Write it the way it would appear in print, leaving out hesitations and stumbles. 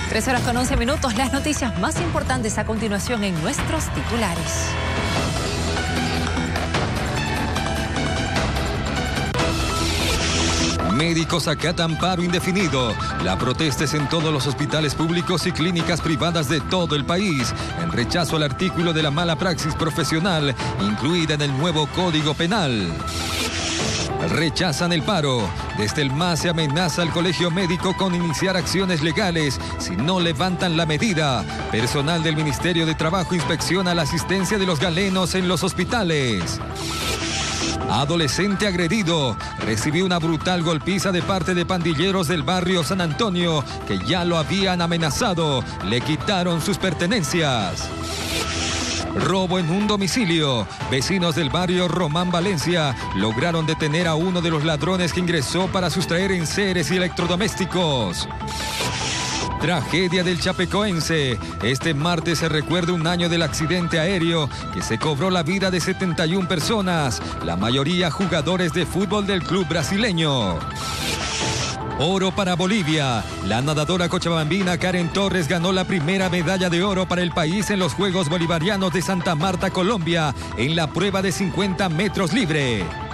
13:11. Las noticias más importantes a continuación en nuestros titulares. Médicos acatan paro indefinido. La protesta es en todos los hospitales públicos y clínicas privadas de todo el país, en rechazo al artículo de la mala praxis profesional incluida en el nuevo Código Penal. Rechazan el paro. Desde el MAS se amenaza al colegio médico con iniciar acciones legales si no levantan la medida. Personal del Ministerio de Trabajo inspecciona la asistencia de los galenos en los hospitales. Adolescente agredido. Recibió una brutal golpiza de parte de pandilleros del barrio San Antonio que ya lo habían amenazado. Le quitaron sus pertenencias. Robo en un domicilio. Vecinos del barrio Román Valencia lograron detener a uno de los ladrones que ingresó para sustraer enseres y electrodomésticos. Tragedia del Chapecoense. Este martes se recuerda un año del accidente aéreo que se cobró la vida de 71 personas, la mayoría jugadores de fútbol del club brasileño. Oro para Bolivia. La nadadora cochabambina Karen Torres ganó la primera medalla de oro para el país en los Juegos Bolivarianos de Santa Marta, Colombia, en la prueba de 50 metros libre.